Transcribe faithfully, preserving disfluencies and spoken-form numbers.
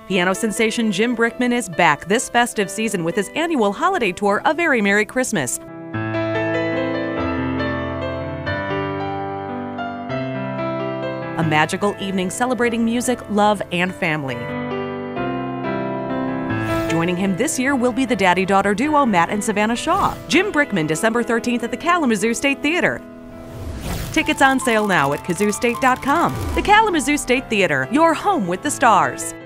Piano sensation Jim Brickman is back this festive season with his annual holiday tour, A Very Merry Christmas. A magical evening celebrating music, love, and family. Joining him this year will be the daddy-daughter duo Mat and Savanna Shaw. Jim Brickman, December thirteenth at the Kalamazoo State Theatre. Tickets on sale now at kazoo state dot com. The Kalamazoo State Theatre, your home with the stars.